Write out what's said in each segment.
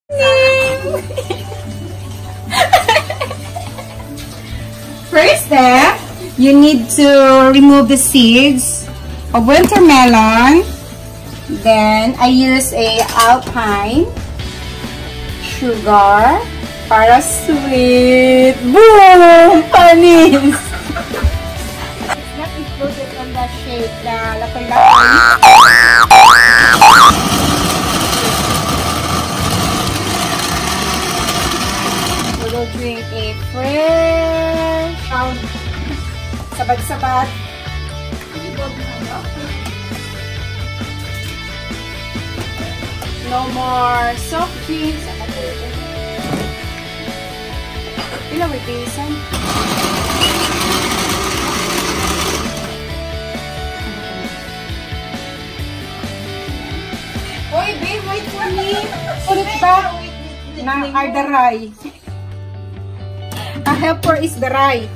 First step, you need to remove the seeds of winter melon. Then, I use a alpine sugar para sweet. Boom! Panis! It's not included on the shake, the lakoy-lakoy. We will drink a fresh, sabad-sabad. No more soft drinks. Ilang may pisan? Oy, babe, wait for me. Ulit ba? Na are the rye. A helper is the rye.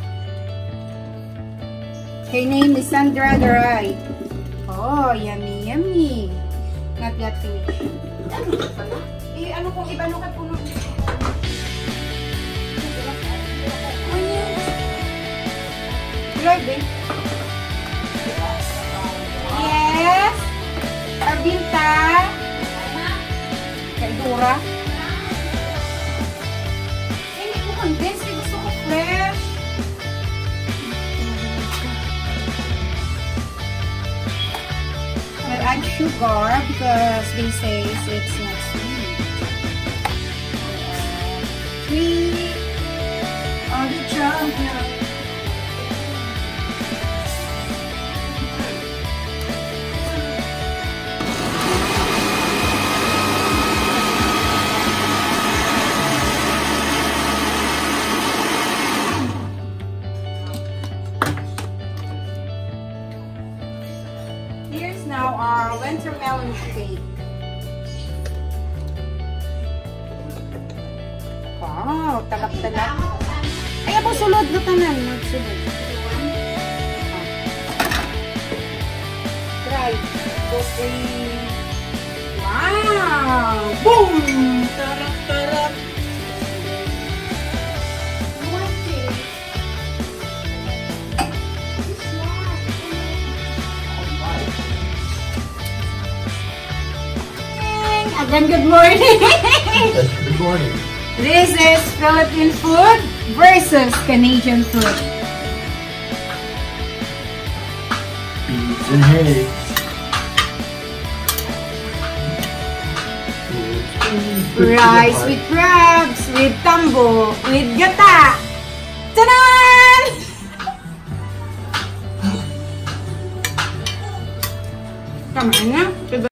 Her name is Sandra the rye. Oh, yummy, yummy. Not yet finished. Eh, ano kung iba nung puno? Lord, eh? Yes! Arbinta! Kaidura? Eh, hindi ko condense. Gusto ko fresh. I'll add sugar because they say it's not sweet. Sweet on the chocolate. Here's now our winter melon shake. Wow, talak-talak. Ay, ako sulod na tanan. Magsulod. Try. Okay. Wow! Boom! Tarak-tarak. Again, good morning. Good morning. This is Philippine food versus Canadian food. Beans and hay. Rice with crabs, with tambo, with gata. Ta-da! Tama na.